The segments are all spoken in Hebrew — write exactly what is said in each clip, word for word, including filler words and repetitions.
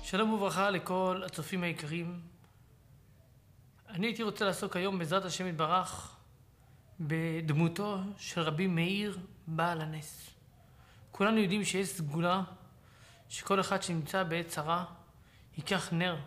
שלום וברכה לכל הצופים היקרים. אני הייתי רוצה לעסוק היום בעזרת השם יתברך בדמותו של רבי מאיר בעל הנס. כולנו יודעים שיש סגולה שכל אחד שנמצא בעת צרה ייקח נר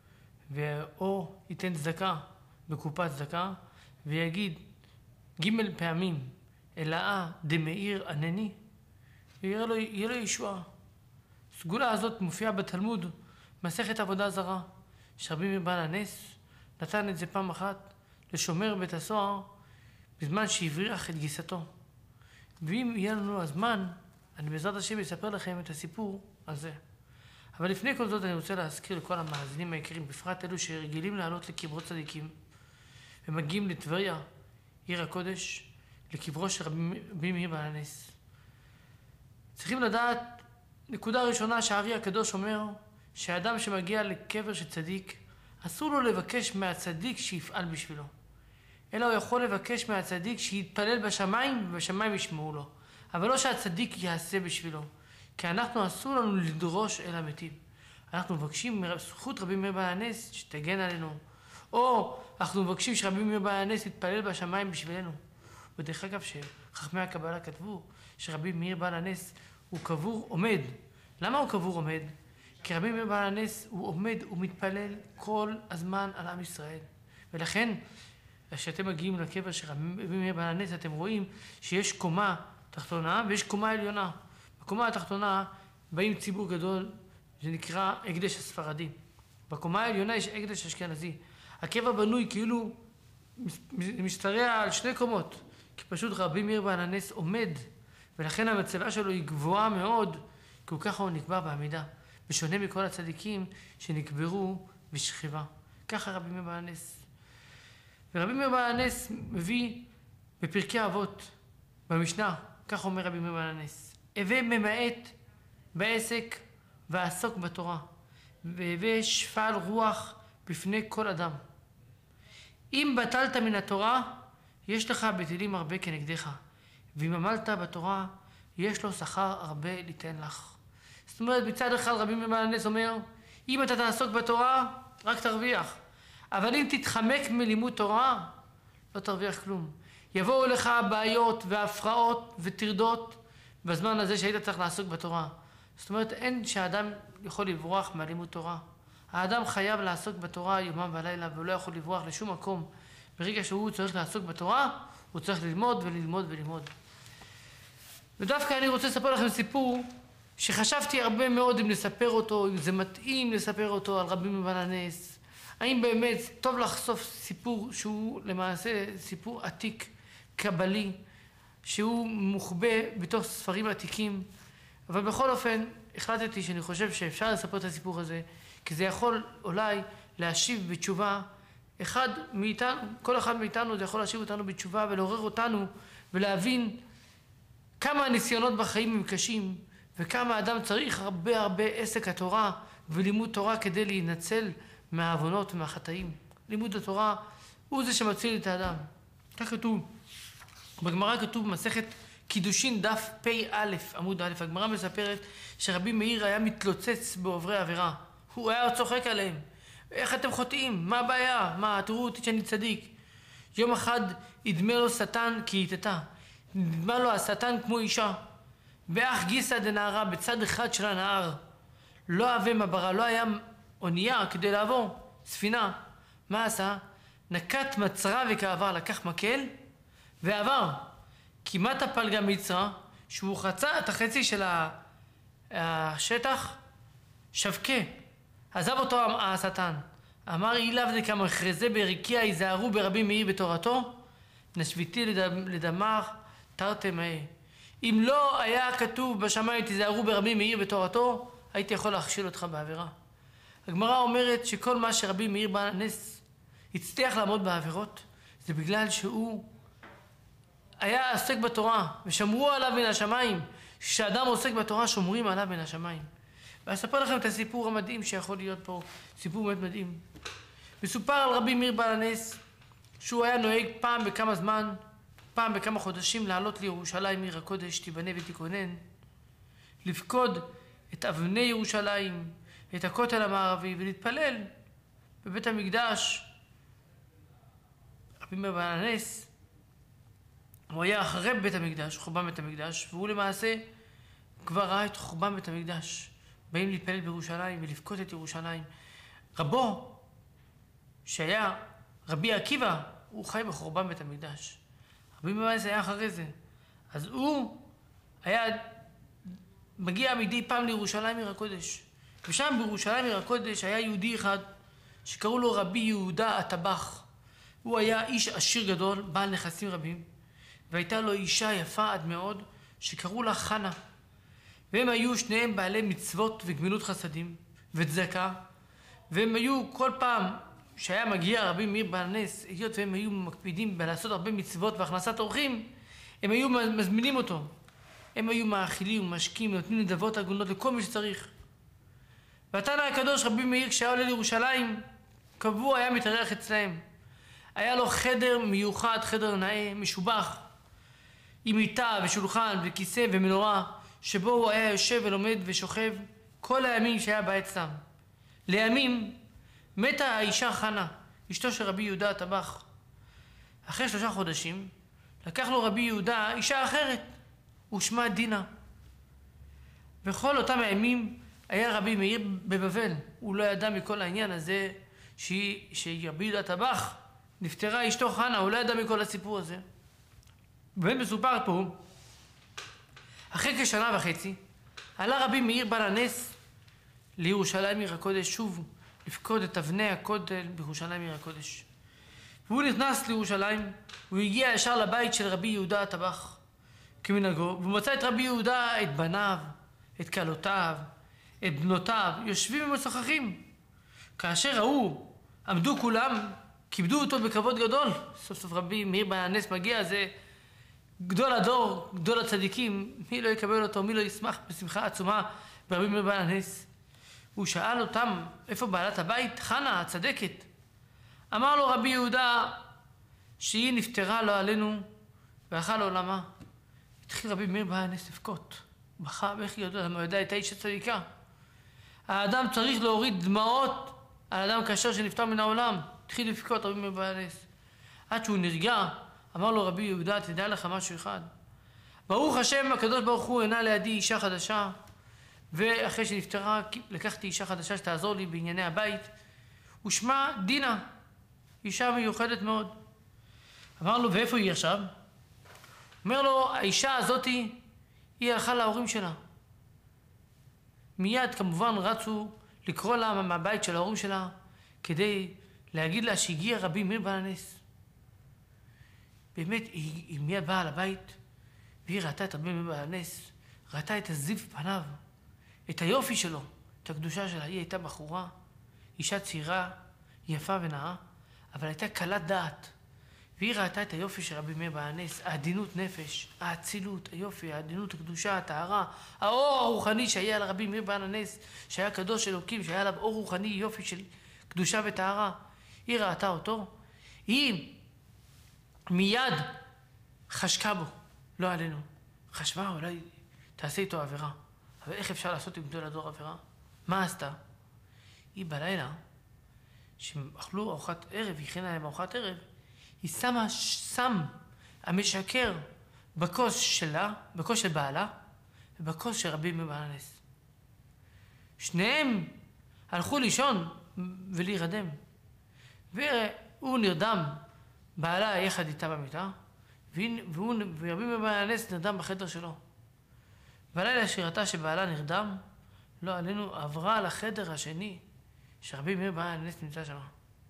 או ייתן צדקה בקופת צדקה ויגיד ג' פעמים אלאה דמאיר ענני ויהיה לו, יהיה לו ישועה. הסגולה הזאת מופיעה בתלמוד מסכת עבודה זרה, שרבי מאיר בעל הנס נתן את זה פעם אחת לשומר בית הסוהר בזמן שהבריח את גיסתו. ואם יהיה לנו הזמן, אני בעזרת השם אספר לכם את הסיפור הזה. אבל לפני כל זאת אני רוצה להזכיר לכל המאזינים היקרים, בפרט אלו שרגילים לעלות לקברות צדיקים ומגיעים לטבריה, עיר הקודש, לקברו של רבי מאיר בעל הנס. צריכים לדעת, נקודה ראשונה שהארי הקדוש אומר שהאדם שמגיע לקבר של צדיק אסור לו לבקש מהצדיק שיפעל בשבילו, אלא הוא יכול לבקש מהצדיק שיתפלל בשמיים ובשמיים ישמעו לו, אבל לא שהצדיק יעשה בשבילו, כי אנחנו אסור לנו לדרוש אל המתים. אנחנו מבקשים מזכות רבי מאיר בעל הנס שתגן עלינו, או אנחנו מבקשים שרבי מאיר בעל הנס יתפלל בשמיים בשבילנו. ודרך אגב שחכמי הקבלה כתבו שרבי מאיר בעל הנס הוא קבור עומד. למה הוא קבור עומד? כי רבי מאיר בעל הנס הוא עומד ומתפלל כל הזמן על עם ישראל. ולכן כשאתם מגיעים לקבר של רבי מאיר בעל הנס אתם רואים שיש קומה תחתונה ויש קומה עליונה. בקומה התחתונה באים ציבור גדול שנקרא הקדש הספרדי. בקומה העליונה יש הקדש אשכנזי. הקבר בנוי כאילו משתרע על שני קומות, כי פשוט רבי מאיר בעל הנס עומד, ולכן המצבה שלו היא גבוהה מאוד, כי הוא ככה הוא נקבע בעמידה, בשונה מכל הצדיקים שנקברו בשכיבה. ככה רבי מאיר בעל הנס. ורבי מאיר בעל הנס מביא בפרקי אבות, במשנה, כך אומר רבי מאיר בעל הנס: הווה ממעט בעסק ועסוק בתורה, והווה שפל רוח בפני כל אדם. אם בטלת מן התורה, יש לך בטלים הרבה כנגדך, ואם עמלת בתורה, יש לו שכר הרבה ליתן לך. זאת אומרת, מצד אחד רבי מאיר בעל הנס אומר, אם אתה תעסוק בתורה, רק תרוויח. אבל אם תתחמק מלימוד תורה, לא תרוויח כלום. יבואו לך בעיות והפרעות וטרדות בזמן הזה שהיית צריך לעסוק בתורה. זאת אומרת, אין שהאדם יכול לברוח מהלימוד תורה. האדם חייב לעסוק בתורה יומם ולילה, והוא לא יכול לברוח לשום מקום. ברגע שהוא צריך לעסוק בתורה, הוא צריך ללמוד וללמוד וללמוד. ודווקא אני רוצה לספר לכם סיפור שחשבתי הרבה מאוד אם לספר אותו, אם זה מתאים לספר אותו על רבי מאיר בעל הנס. האם באמת טוב לחשוף סיפור שהוא למעשה סיפור עתיק, קבלי, שהוא מוחבא בתוך ספרים עתיקים. אבל בכל אופן החלטתי שאני חושב שאפשר לספר את הסיפור הזה, כי זה יכול אולי להשיב בתשובה אחד מאיתנו, כל אחד מאיתנו זה יכול להשיב אותנו בתשובה ולעורר אותנו ולהבין כמה הניסיונות בחיים הם קשים, וכמה אדם צריך הרבה הרבה עסק התורה ולימוד תורה כדי להינצל מהעוונות ומהחטאים. לימוד התורה הוא זה שמציל את האדם. כך כתוב, בגמרא כתוב במסכת קידושין דף פ"א עמוד א', הגמרא מספרת שרבי מאיר היה מתלוצץ בעוברי עבירה. הוא היה צוחק עליהם. איך אתם חוטאים? מה הבעיה? מה, תראו אותי שאני צדיק. יום אחד ידמה לו שטן כי יתתה. נדמה לו השטן כמו אישה. באח גיסא דנהרה, בצד אחד של הנהר. לא אהבה מברה, לא היה אונייה כדי לעבור, ספינה. מה עשה? נקט מצרה וכעבר, לקח מקל ועבר. כמעט הפל גם מצרה, שהוא חצה את החצי של השטח, שבקה. עזב אותו השטן. אמר אילאו דקמא אחרזה ברקיע היזהרו ברבי מאיר בתורתו, נשביתי לדמר תרתי מאה. אם לא היה כתוב בשמיים תיזהרו ברבי מאיר בתורתו, הייתי יכול להכשיל אותך בעבירה. הגמרא אומרת שכל מה שרבי מאיר בעל הנס הצליח לעמוד בעבירות, זה בגלל שהוא היה עוסק בתורה, ושמרו עליו מן השמיים. כשאדם עוסק בתורה, שומרים עליו מן השמיים. ואני אספר לכם את הסיפור המדהים שיכול להיות פה, סיפור באמת מדהים. מסופר על רבי מאיר בעל הנס, שהוא היה נוהג פעם בכמה זמן, פעם בכמה חודשים, לעלות לירושלים עיר הקודש, תיבנה ותיכונן, לפקוד את אבני ירושלים, את הכותל המערבי ולהתפלל בבית המקדש. רבי מאיר בעל הנס, הוא היה אחרי בית המקדש, חורבן בית המקדש, והוא למעשה כבר ראה את חורבן בית המקדש. באים להתפלל בירושלים ולבכות את ירושלים. רבו, שהיה רבי עקיבא, הוא חי בחורבן בית המקדש. רבי מאיר בעל הנס היה אחרי זה. אז הוא היה מגיע מדי פעם לירושלים עיר הקודש. ושם בירושלים עיר הקודש היה יהודי אחד שקראו לו רבי יהודה הטבח. הוא היה איש עשיר גדול, בעל נכסים רבים, והייתה לו אישה יפה עד מאוד שקראו לה חנה. והם היו שניהם בעלי מצוות וגמילות חסדים וצדקה, והם היו כל פעם שהיה מגיע רבי מאיר בעל הנס, היות והם היו מקפידים בלעשות הרבה מצוות והכנסת אורחים, הם היו מזמינים אותו. הם היו מאכילים ומשקים ונותנים נדבות הגונות לכל מי שצריך. והתנא הקדוש רבי מאיר כשהיה עולה לירושלים, קבוע היה מתארח אצלהם. היה לו חדר מיוחד, חדר נאה, משובח, עם מיטה ושולחן וכיסא ומנורה, שבו הוא היה יושב ולומד ושוכב כל הימים שהיה בא אצלם. לימים מתה האישה חנה, אשתו של רבי יהודה הטבח. אחרי שלושה חודשים לקח לו רבי יהודה אישה אחרת, ושמה דינה. בכל אותם הימים היה רבי מאיר בבבל. הוא לא ידע מכל העניין הזה שרבי יהודה הטבח נפטרה אשתו חנה, הוא לא ידע מכל הסיפור הזה. ומסופר פה, אחרי כשנה וחצי, עלה רבי מאיר בעל הנס לירושלים עיר הקודש שוב, לפקוד את אבני הכותל בירושלים עיר הקודש. והוא נכנס לירושלים, הוא הגיע ישר לבית של רבי יהודה הטבח, כמנהגו, והוא מצא את רבי יהודה, את בניו, את כלותיו, את בנותיו, יושבים ומשוחחים. כאשר ראו, עמדו כולם, כיבדו אותו בכבוד גדול. סוף סוף רבי מאיר בעל הנס מגיע, זה גדול הדור, גדול הצדיקים, מי לא יקבל אותו, מי לא ישמח בשמחה עצומה ברבי מאיר בעל הנס. הוא שאל אותם, איפה בעלת הבית? חנה, הצדקת. אמר לו רבי יהודה שהיא נפטרה לא עלינו והלכה לעולמה. התחיל רבי מאיר בעל הנס לבכות. בכה, ואיך היא יודעת, למה יודע את האיש הצדיקה. האדם צריך להוריד דמעות על אדם כאשר שנפטר מן העולם. התחיל לבכות רבי מאיר בעל הנס. עד שהוא נרגע, אמר לו רבי יהודה, תדע לך משהו אחד. ברוך השם, הקדוש ברוך הוא הענה לידי אישה חדשה, ואחרי שנפטרה לקחתי אישה חדשה שתעזור לי בענייני הבית, ושמה דינה, אישה מיוחדת מאוד. אמר לו, ואיפה היא עכשיו? אומר לו, האישה הזאת היא הלכה להורים שלה. מיד כמובן רצו לקרוא לה מהבית של ההורים שלה, כדי להגיד לה שהגיע רבי מאיר בעל הנס. באמת, היא, היא מיד באה לבית, והיא ראתה את רבי מאיר בעל הנס, ראתה את הזיו פניו, את היופי שלו, את הקדושה שלה. היא הייתה בחורה, אישה צעירה, יפה ונאה, אבל הייתה קלת דעת. והיא ראתה את היופי של רבי מאיר בעל הנס, העדינות נפש, האצילות, היופי, העדינות, הקדושה, הטהרה, האור הרוחני שהיה על רבי מאיר בעל הנס, שהיה קדוש אלוקים, שהיה עליו אור רוחני, יופי של קדושה וטהרה. היא ראתה אותו, היא מיד חשקה בו, לא עלינו. חשבה, אולי תעשה איתו עבירה. אבל איך אפשר לעשות עם גדול הדור עבירה? מה עשתה? היא בלילה, שאכלו ארוחת ערב, היא הכינה להם ארוחת ערב, היא שמה שם המשקר בכוס שלה, בכוס של בעלה, ובכוס של רבי מאיר בעל הנס. שניהם הלכו לישון ולהירדם. והוא נרדם, בעלה יחד איתה במיטה, והוא, ורבי מאיר בעל הנס נרדם בחדר שלו. בלילה שראתה שבעלה נרדם, לא עלינו, עברה לחדר השני, שרבי מאיר בעל הנס נמצא שם.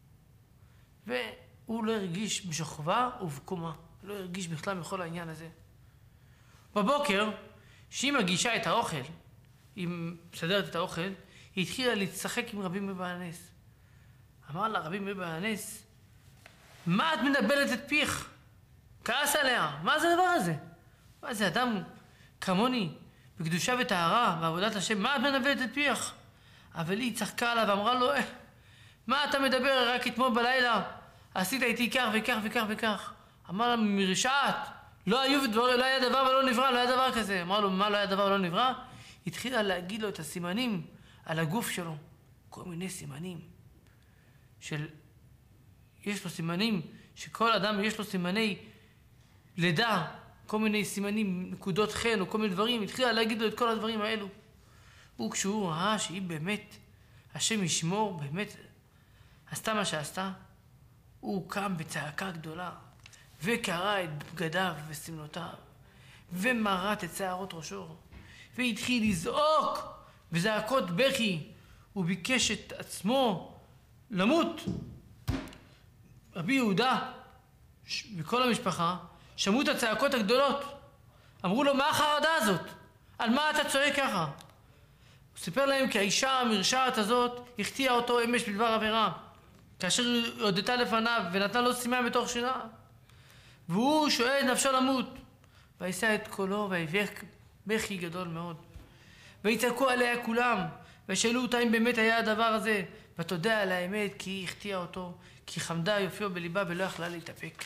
והוא לא הרגיש בשוכבה ובקומה, לא הרגיש בכלל מכל העניין הזה. בבוקר, שהיא מגישה את האוכל, היא מסדרת את האוכל, היא התחילה להתשחק עם רבי מאיר בעל הנס. אמר לה רבי מאיר בעל הנס, מה את מדברת את פיך? כעס עליה, מה זה הדבר הזה? מה זה אדם כמוני, בקדושה וטהרה, בעבודת השם, מה את מדברת את פיך? אבל היא צחקה עליו ואמרה לו, אה, מה אתה מדבר? רק אתמול בלילה עשית איתי כך וכך וכך וכך. אמר לה, מרשעת, לא, היו דבר, לא היה דבר ולא נברא, לא היה דבר כזה. אמר לו, מה לא היה דבר ולא נברא? התחילה להגיד לו את הסימנים על הגוף שלו, כל מיני סימנים של, יש לו סימנים, שכל אדם יש לו סימני לידה, כל מיני סימנים, נקודות חן או כל מיני דברים, התחילה להגיד לו את כל הדברים האלו. הוא כשהוא ראה שהיא באמת, השם ישמור, באמת עשתה מה שעשתה, הוא קם בצעקה גדולה, וקרע את בגדיו וסמלותיו, ומרט את שערות ראשו, והתחיל לזעוק בזעקות בכי, הוא ביקש את עצמו למות. רבי יהודה וכל המשפחה שמעו את הצעקות הגדולות, אמרו לו, מה החרדה הזאת? על מה אתה צועק ככה? הוא סיפר להם כי האישה המרשעת הזאת החטיאה אותו אמש בדבר עבירה, כאשר היא הודתה לפניו ונתנה לו סימן בתוך שינה, והוא שואל את נפשו למות, וישא את קולו ויבך בכי גדול מאוד, ויצעקו עליה כולם, ושאלו אותה אם באמת היה הדבר הזה, ותודה על האמת כי היא החטיאה אותו, כי חמדה יופיו בליבה ולא יכלה להתאפק.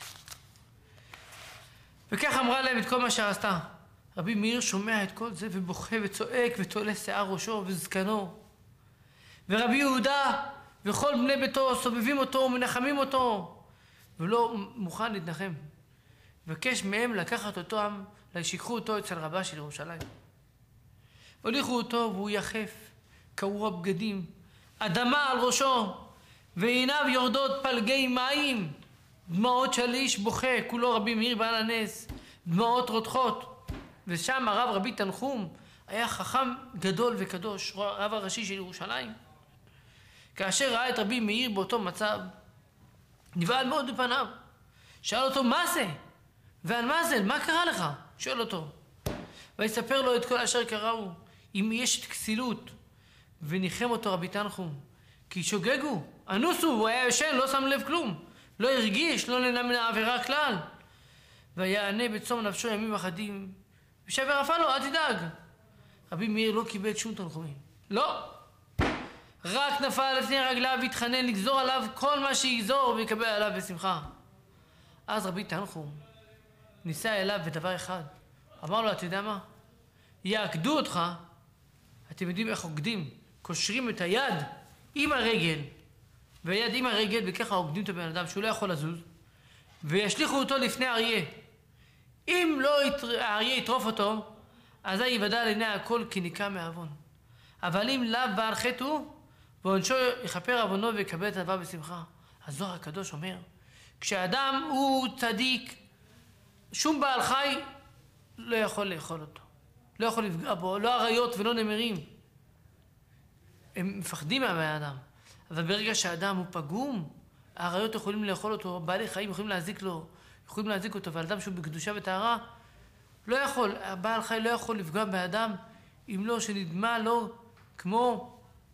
וכך אמרה להם את כל מה שעשתה. רבי מאיר שומע את כל זה ובוכה וצועק ותולה שיער ראשו וזקנו. ורבי יהודה וכל בני ביתו סובבים אותו ומנחמים אותו, ולא מוכן להתנחם. ובקש מהם לקחת אותו, שיקחו אותו אצל רבה של ירושלים. הוליכו אותו והוא יחף, קרוע בגדים, אדמה על ראשו, ועיניו יורדות פלגי מים, דמעות של איש בוכה, כולו רבי מאיר בעל הנס, דמעות רותחות. ושם הרב רבי תנחום היה חכם גדול וקדוש, רב הראשי של ירושלים. כאשר ראה את רבי מאיר באותו מצב, נבהל מאוד בפניו. שאל אותו, מה זה? ועל מה זה? מה קרה לך? שואל אותו. ויספר לו את כל אשר קראו, אם יש את כסילות. וניחם אותו רבי תנחום, כי שוגגו, אנוסו, הוא היה ישן, לא שם לב כלום. לא הרגיש, לא נהנה מן העבירה כלל. ויענה בצום נפשו ימים אחדים, ושבר אפה לו, אל תדאג. רבי מאיר לא קיבל שום תנחומים. לא. רק נפל לפני רגליו והתחנן לגזור עליו כל מה שיגזור ויקבל עליו בשמחה. אז רבי תנחום ניסה אליו בדבר אחד. אמר לו, אתה יודע מה? יעקדו אותך, אתם יודעים איך עוקדים? קושרים את היד עם הרגל, והיד עם הרגל, וככה עוקדים את הבן אדם שהוא לא יכול לזוז, וישליחו אותו לפני אריה. אם לא האריה יטרוף אותו, אז זה יוודע לעיני הכל כי ניקה מעוון. אבל אם לאו בעל חטא הוא, ועונשו יכפר עוונו ויקבל את הדבר בשמחה. הזוהר הקדוש אומר, כשאדם הוא צדיק, שום בעל חי לא יכול לאכול אותו. לא יכול לפגע בו, לא אריות ולא נמרים. הם מפחדים מהבן אדם. אבל ברגע שהאדם הוא פגום, האריות יכולים לאכול אותו, בעלי חיים יכולים להזיק לו, יכולים להזיק אותו, ואדם שהוא בקדושה וטהרה, לא יכול, הבעל חי לא יכול לפגוע באדם, אם לא שנדמה לו כמו,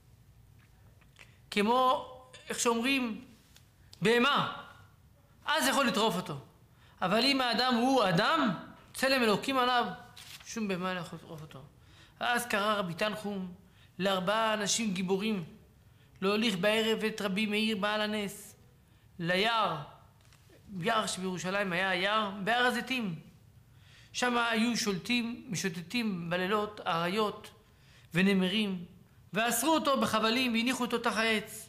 כמו, איך שאומרים, בהמה. אז יכול לטרוף אותו. אבל אם האדם הוא אדם, צלם אלוקים עליו, שום בהמה לא יכול לטרוף אותו. אז קרא רבי תנחום לארבעה אנשים גיבורים, להוליך בערב את רבי מאיר בעל הנס, ליער, יער שבירושלים היה היער, בהר הזיתים. שם היו שולטים, משוטטים בלילות, אריות ונמרים, ואסרו אותו בחבלים והניחו אותו תחת העץ.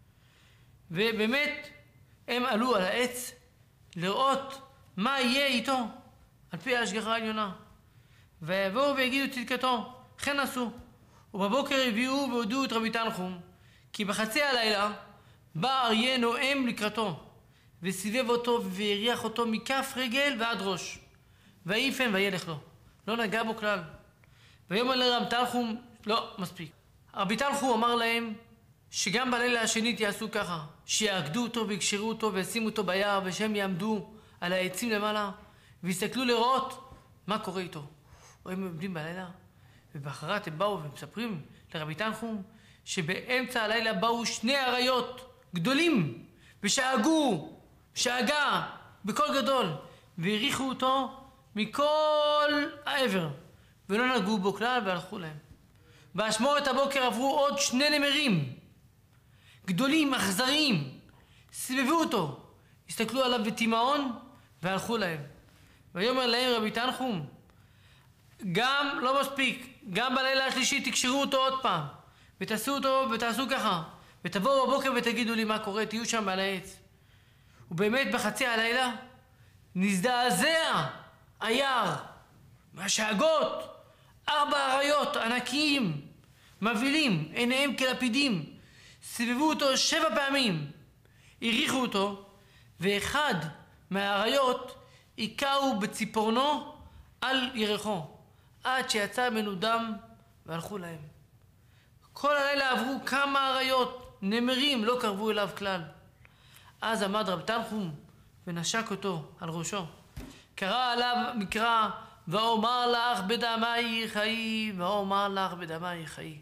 ובאמת הם עלו על העץ לראות מה יהיה איתו על פי ההשגחה העליונה. ויבואו ויגידו צדקתו, כן עשו. ובבוקר הביאו והודיעו את רבי תנחום, כי בחצי הלילה בא אריה נואם לקראתו, וסיבב אותו והריח אותו מכף רגל ועד ראש. ויפן וילך לו, לא נגע בו כלל. ויאמר לרבי תנחום, לא, מספיק. רבי תנחום אמר להם שגם בלילה השנית יעשו ככה, שיעקדו אותו ויקשרו אותו וישימו אותו ביער, ושהם יעמדו על העצים למעלה ויסתכלו לראות מה קורה איתו. והם עומדים בלילה, ובאחרת הם באו ומספרים לרבי תנחום שבאמצע הלילה באו שני אריות גדולים ושאגו, שאגה בקול גדול, והריחו אותו מכל העבר, ולא נגעו בו כלל והלכו להם. באשמורת הבוקר עברו עוד שני נמרים גדולים, אכזריים, סבבו אותו, הסתכלו עליו בתימהון והלכו להם. ויאמר להם רבי תנחום, גם לא מספיק, גם בלילה השלישי תקשרו אותו עוד פעם, ותעשו אותו ותעשו ככה, ותבואו בבוקר ותגידו לי מה קורה, תהיו שם על העץ. ובאמת בחצי הלילה נזדעזע היער מהשאגות, ארבע אריות ענקיים, מבהילים, עיניהם כלפידים, סבבו אותו שבע פעמים, הריחו אותו, ואחד מהאריות עיקהו בציפורנו על ירחו, עד שיצא ממנו דם והלכו להם. כל הלילה עברו כמה אריות, נמרים לא קרבו אליו כלל. אז עמד רב תנחום ונשק אותו על ראשו. קרא עליו מקרא, ואומר לך בדמי חיי, ואומר לך בדמי חיי.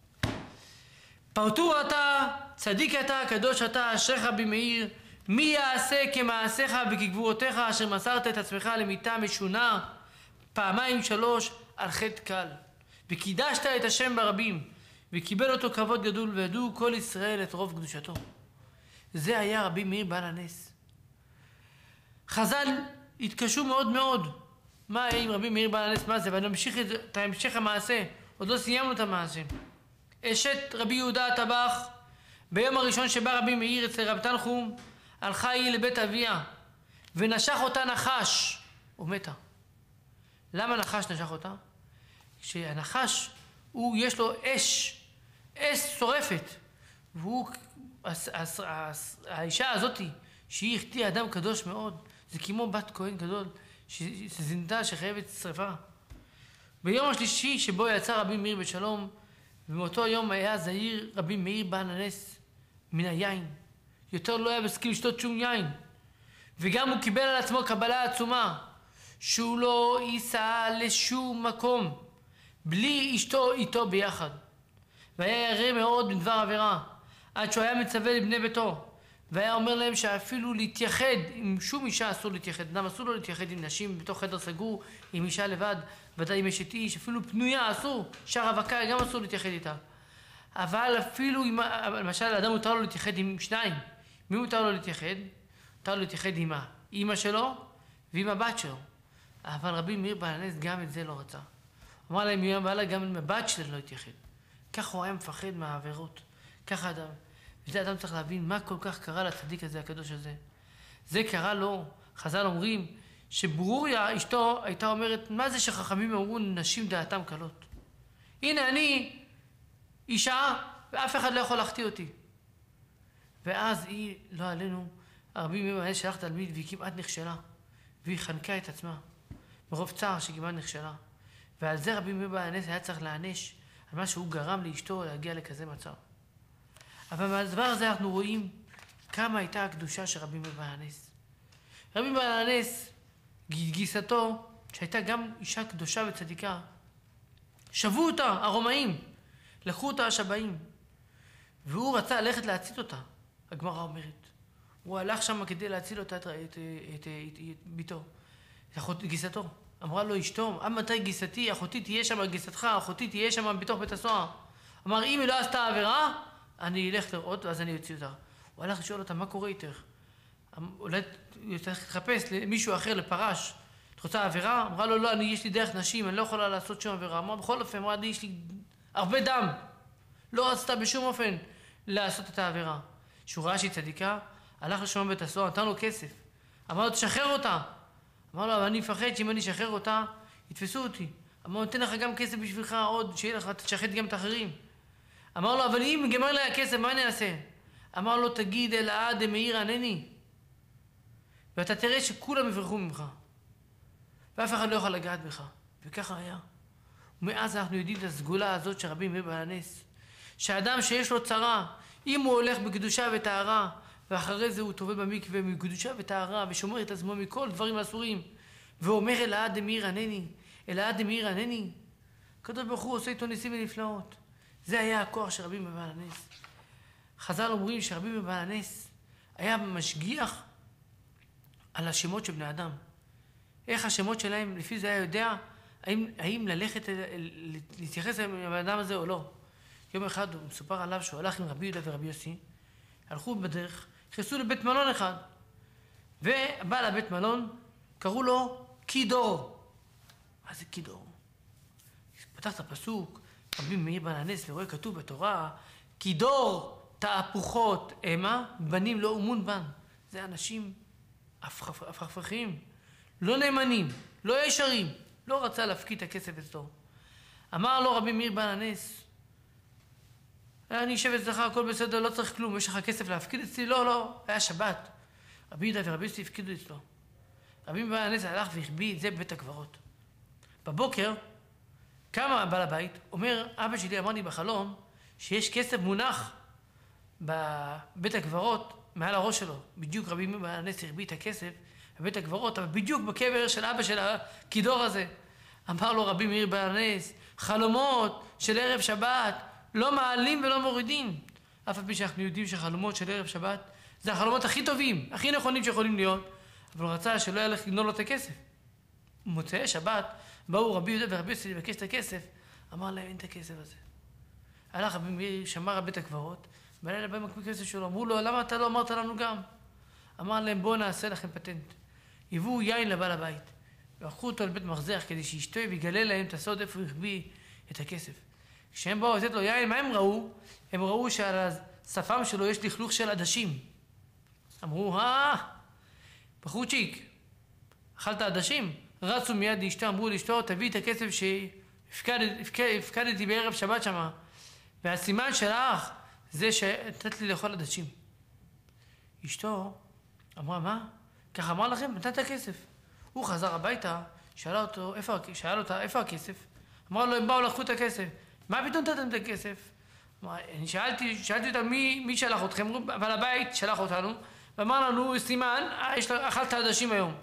פרטור אתה, צדיק אתה, קדוש אתה, אשריך במאיר, מי יעשה כמעשיך וכגבורותיך אשר מסרת את עצמך למיתה משונה פעמיים שלוש על חטא קל. וקידשת את השם ברבים, וקיבל אותו כבוד גדול, וידעו כל ישראל את רוב קדושתו. זה היה רבי מאיר בעל הנס. חז"ל התקשו מאוד מאוד. מה היה עם רבי מאיר בעל הנס? מה זה? ונמשיך את המשך המעשה. עוד לא סיימנו את המעשה. אשת רבי יהודה הטבח, ביום הראשון שבא רבי מאיר אצל רב תנחום, הלכה היא לבית אביה, ונשך אותה נחש, ומתה. למה נחש נשך אותה? כשהנחש, הוא, יש לו אש, אש שורפת, והוא, הס, הס, הס, האישה הזאת, שהיא החטיאה אדם קדוש מאוד, זה כמו בת כהן גדול, שזינתה שחייבת שרפה. ביום השלישי שבו יצא רבי מאיר בשלום, ובאותו יום היה זהיר רבי מאיר בעל הנס מן היין. יותר לא היה מסכים לשתות שום יין. וגם הוא קיבל על עצמו קבלה עצומה, שהוא לא ייסע לשום מקום, בלי אשתו איתו ביחד. והיה ירא מאוד בדבר עבירה, עד שהוא היה מצווה לבני ביתו, והיה אומר להם שאפילו להתייחד עם שום אישה אסור להתייחד. אדם אסור לו להתייחד עם נשים בתוך חדר סגור, עם אישה לבד, ודאי עם אשת איש, אפילו פנויה אסור, אישה רווקה גם אסור להתייחד איתה. אבל אפילו, עם, למשל, האדם מותר לו להתייחד עם שניים. מי מותר לו להתייחד? מותר לו להתייחד עם האמא שלו ועם הבת שלו. אבל רבי מאיר בעל הנס גם את זה לא רצה. אמר להם, יום בעלה גם עם הבת שלו לא התייחד. ככה הוא היה מפחד מהעבירות. ככה אדם. וזה אדם צריך להבין מה כל כך קרה לצדיק הזה, הקדוש הזה. זה קרה לו, חז"ל אומרים, שברוריה אשתו הייתה אומרת, מה זה שחכמים אמרו נשים דעתם קלות? הנה אני אישה ואף אחד לא יכול להחטיא אותי. ואז היא, לא עלינו, הרבי מאיר בעל הנס שלח תלמיד והיא כמעט נכשלה. והיא חנקה את עצמה מרוב צער שכמעט נכשלה. ועל זה רבי מאיר בעל הנס היה צריך להענש על מה שהוא גרם לאשתו להגיע לכזה מצב. אבל מהדבר הזה אנחנו רואים כמה הייתה הקדושה של רבי מאיר בעל הנס. רבי מאיר בעל הנס, גיסתו, שהייתה גם אישה קדושה וצדיקה, שבו אותה הרומאים, לקחו אותה השבעים, והוא רצה ללכת להציל אותה. הגמרא אומרת, הוא הלך שם כדי להציל אותה את, את, את, את, את, את ביתו, את גיסתו. אמרה לו אשתו, עד מתי גיסתי, אחותי תהיה שם, גיסתך, אחותי תהיה שם בתוך בית הסוהר. אמר, אם היא לא עשתה עבירה, אני אלך לראות ואז אני אוציא אותה. הוא הלך לשאול אותה, מה קורה איתך? אולי צריך לחפש למישהו אחר, לפרש. את רוצה עבירה? אמרה לו, לא, אני, יש לי דרך נשים, אני לא יכולה לעשות שום עבירה. אמרה, בכל אופן, אמרה, יש לי הרבה דם. לא רצתה בשום אופן לעשות את העבירה. שהוא ראה שהיא צדיקה, הלך לשם בית הסוהר, נתן לו כסף. אמר לו, תשחרר אותה. אמר לו, אבל אני מפחד שאם אני אשחרר אותה, יתפסו אותי. אמר לו, נתן לך גם כסף בשבילך עוד, שיהיה לך, תשחט גם את האחרים. אמר לו, אבל אם גמר לה הכסף, מה אני אעשה? אמר לו, תגיד אלעד דמאיר ענני. ואתה תראה שכולם יברחו ממך. ואף אחד לא יכול לגעת בך. וככה היה. ומאז אנחנו יודעים את הסגולה הזאת של רבי מאיר בעל הנס. שהאדם שיש לו צרה, אם הוא הולך בקדושה וטהרה, ואחרי זה הוא טובל במקווה מקדושה וטהרה, ושומר את עצמו מכל דברים אסורים, ואומר אלעד דמאיר ענני, אלעד דמאיר ענני, הקדוש ברוך הוא עושה איתו ניסים ונפלאות. זה היה הכוח של רבי מאיר בעל הנס. חז"ל אומרים שרבי מאיר בעל הנס היה משגיח על השמות של בני אדם. איך השמות שלהם, לפי זה היה יודע, האם, האם ללכת, להתייחס לבן אדם הזה או לא. יום אחד הוא מסופר עליו שהוא הלך עם רבי יהודה ורבי יוסי, הלכו בדרך, נכנסו לבית מלון אחד, ובא לבית מלון, קראו לו קידור. מה זה קידור? פתח את הפסוק, רבי מאיר בעל הנס ורואה כתוב בתורה, כי דור תהפוכות המה, בנים לא אומון בן. זה אנשים הפכפכים, לא נאמנים, לא ישרים, לא רצה להפקיד את הכסף אצלו. אמר לו רבי מאיר בעל הנס, אני אשב אצלך, הכל בסדר, לא צריך כלום, יש לך כסף להפקיד אצלי? לא, לא, היה שבת. רבי יהודה ורבי יוסי הפקידו אצלו. רבי מאיר בעל הנס הלך והחביא את זה בבית הקברות. בבוקר, קם בעל הבית, אומר, אבא שלי אמר לי בחלום, שיש כסף מונח בבית הקברות מעל הראש שלו. בדיוק רבי מאיר בעל הנס החביא את הכסף בבית הקברות, אבל בדיוק בקבר של אבא של הכידור הזה. אמר לו רבי מאיר בעל הנס, חלומות של ערב שבת לא מעלים ולא מורידים. אף על פי שאנחנו יודעים שחלומות של ערב שבת זה החלומות הכי טובים, הכי נכונים שיכולים להיות, אבל הוא רצה שלא ילך לגנוב לו את הכסף. מוצאי שבת באו רבי יהודה ורבי יוסי לבקש את הכסף, אמר להם אין את הכסף הזה. הלך רבי מאיר, שמר על בית הקברות, בלילה בא מקום כסף שלו, אמרו לו למה אתה לא אמרת לנו גם? אמר להם בואו נעשה לכם פטנט. הביאו יין לבעל הבית, והלכו אותו לבית מרזח כדי שישתו ויגלה להם את הסוד איפה הוא החביא את הכסף. כשהם באו לתת לו יין, מה הם ראו? הם ראו שעל השפם שלו יש לכלוך של עדשים. אמרו, אה, בחורצ'יק, אכלת עדשים? רצו מיד לאשתו, אמרו לאשתו, תביא את הכסף שהפקדתי בערב שבת שמה. והסימן שלך זה שנתת לי לאכול עדשים. אשתו אמרה, מה? ככה אמר לכם, נתת את הכסף. הוא חזר הביתה, שאלה אותו, איפה, שאל אותה, איפה הכסף? אמרה לו, הם באו לקחו את הכסף. מה פתאום נתתם את הכסף? אני שאלתי, שאלתי אותם, מי, מי שלח אתכם? אבל הבית שלח אותנו, ואמר לנו, סימן, אכלת עדשים היום.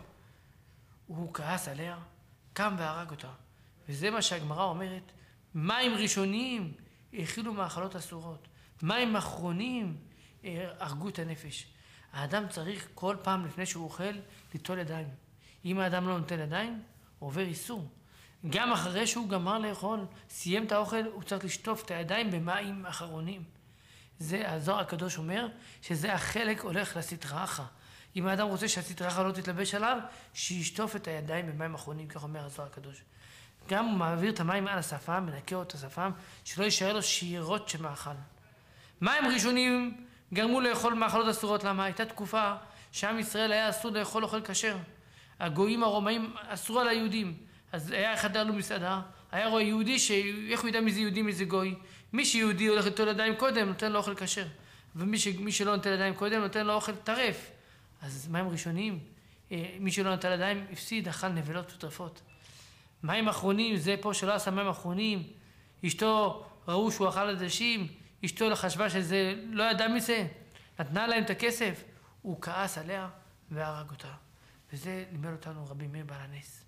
הוא כעס עליה, קם והרג אותה. וזה מה שהגמרא אומרת, מים ראשונים האכילו מאכלות אסורות. מים אחרונים הרגו את הנפש. האדם צריך כל פעם לפני שהוא אוכל ליטול ידיים. אם האדם לא נוטל ידיים, הוא עובר איסור. גם אחרי שהוא גמר לאכול, סיים את האוכל, הוא צריך לשטוף את הידיים במים אחרונים. זה הזוהר הקדוש אומר, שזה החלק הולך לסטרא אחרא. אם האדם רוצה שהסטרא אחרא לא תתלבש עליו, שישטוף את הידיים במים אחרונים, כך אומר הזוהר הקדוש. גם הוא מעביר את המים על השפם, מנקה אותו השפם, שלא יישאר לו שירות שמאכל. מים ראשונים גרמו לאכול מאכלות אסורות. למה? הייתה תקופה שעם ישראל היה אסור לאכול אוכל כשר. הגויים הרומאים אסרו על היהודים. אז היה אחד עלו מסעדה, היה רואה יהודי שאיך הוא ידע מי זה יהודי מי זה גוי. מי שיהודי הולך ליטול ידיים קודם נותן לו אוכל כשר, ומי ש... מי שלא נוטל ידיים קודם נותן לו אוכל טרף. אז מים ראשונים, מי שלא נוטל ידיים הפסיד, אכל נבלות וטרפות. מים אחרונים, זה פה שלא עשה מים אחרונים, אשתו ראו שהוא אכל עדשים, אשתו חשבה שזה לא ידע מזה, נתנה להם את הכסף, הוא כעס עליה והרג אותה. וזה לימד אותנו רבי מאיר בעל הנס.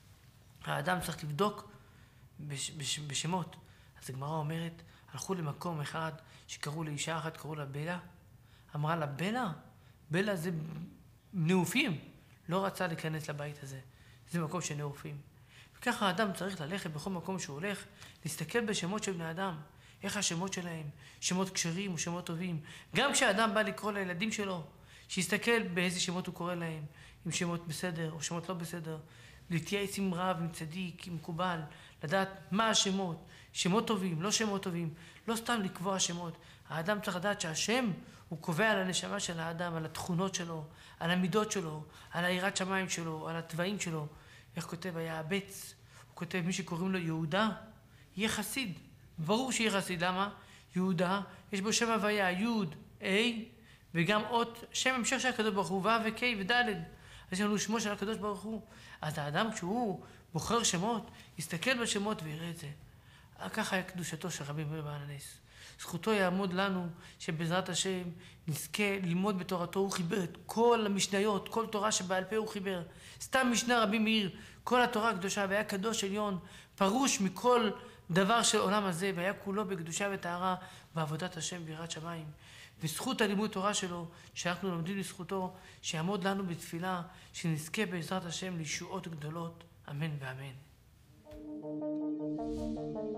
האדם צריך לבדוק בש, בש, בשמות. אז הגמרא אומרת, הלכו למקום אחד שקראו לאישה אחת, קראו לה בלה. אמרה לה, בלה? בלה זה נאופים. לא רצה להיכנס לבית הזה. זה מקום של נאופים. וככה האדם צריך ללכת בכל מקום שהוא הולך, להסתכל בשמות של בני אדם. איך השמות שלהם? שמות כשרים או שמות טובים. גם כשאדם בא לקרוא לילדים שלו, שיסתכל באיזה שמות הוא קורא להם. עם שמות בסדר או שמות לא בסדר. להתייעץ עם רב, עם צדיק, עם מקובל, לדעת מה השמות, שמות טובים, לא שמות טובים, לא סתם לקבוע שמות. האדם צריך לדעת שהשם הוא קובע על הנשמה של האדם, על התכונות שלו, על המידות שלו, על היראת שמיים שלו, על הטבעים שלו. איך כותב היעבץ? הוא כותב מי שקוראים לו יהודה, יהיה חסיד. ברור שיהיה חסיד, למה? יהודה, יש בו שם הוויה, יוד, אי, וגם אות, שם המשך של הקדוש ברוך הוא, ו' וק' וד'. אז יש לנו שמו של הקדוש ברוך הוא. אז האדם כשהוא בוחר שמות, יסתכל בשמות ויראה את זה. ככה היה קדושתו של רבי מאיר בעל הנס. זכותו יעמוד לנו שבעזרת השם נזכה ללמוד בתורתו. הוא חיבר את כל המשניות, כל תורה שבעל פה הוא חיבר. סתם משנה רבי מאיר, כל התורה הקדושה, והיה קדוש עליון, פרוש מכל דבר של עולם הזה, והיה כולו בקדושה וטהרה ועבודת השם ביראת שמיים. וזכות הלימוד תורה שלו, שאנחנו לומדים לזכותו, שיעמוד לנו בתפילה, שנזכה בעזרת השם לישועות גדולות. אמן ואמן.